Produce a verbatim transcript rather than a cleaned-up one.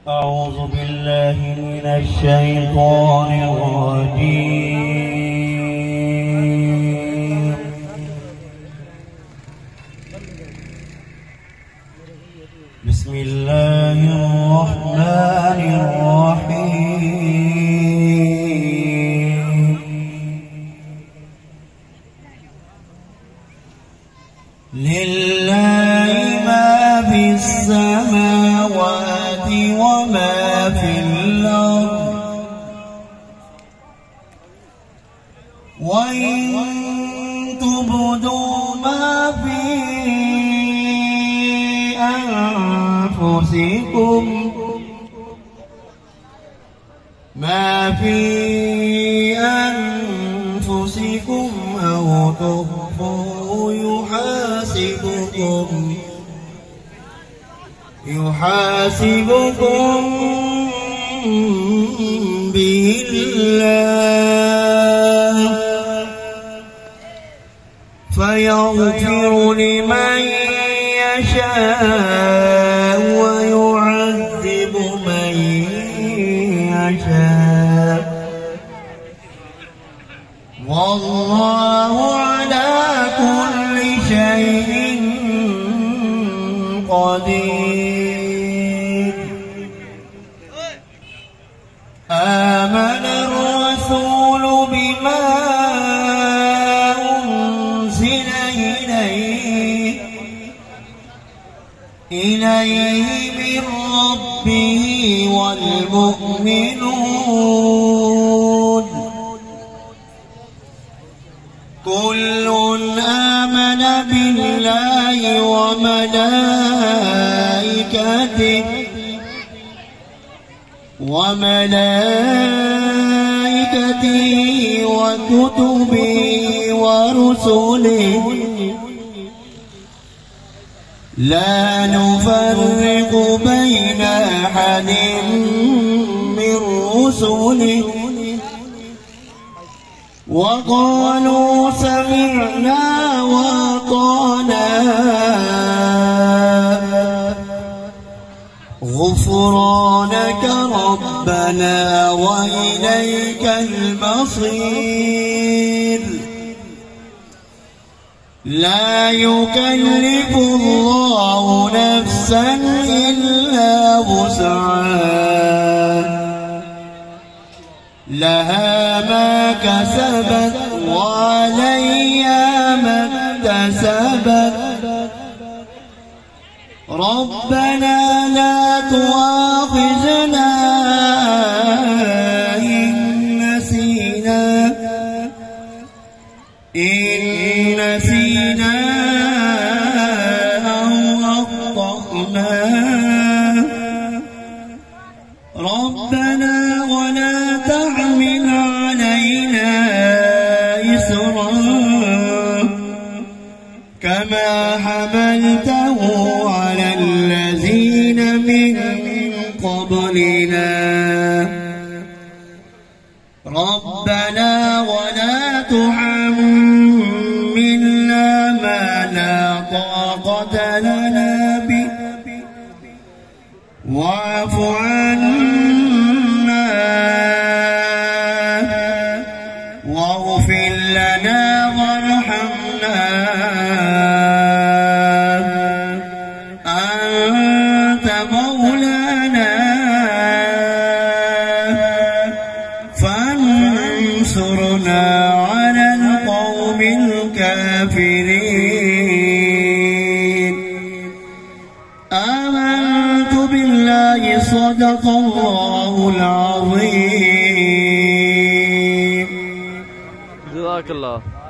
أعوذ بالله من الشيطان الرجيم. بسم الله الرحمن الرحيم. لله ما في السماوات وما في الأرض، وإن تبدوا ما في أنفسكم ما في أنفسكم أو تخفوه يحاسبكم يحاسبكم به الله، فيغفر لمن يشاء ويعذب من يشاء، والله على كل شيء قدير. آمن الرسول بما أنزل إليه إليه من ربه والمؤمنون كل آمن بالله وملائكته وملائكته وكتبه ورسله لا نفرق بين أحد من رسله، وقالوا سمعنا وأطعنا غفرانك ربنا وإليك المصير. لا يكلف الله نفسا إلا وسعها، لها ما كسبت وعليها ما اكتسبت. ربنا لا تؤاخذنا إن نسينا إن نسينا أو أخطأنا. ربنا ولا تحمل علينا إصرا كما حملته على الذين من قبلنا. ربنا ولا تحملنا ما لا طاقة لنا به، واعف عنا واغفر لنا وارحمنا، أنت مولانا فانصرنا على القوم الكافرين. آمنت بالله صدق الله العظيم. جزاك الله.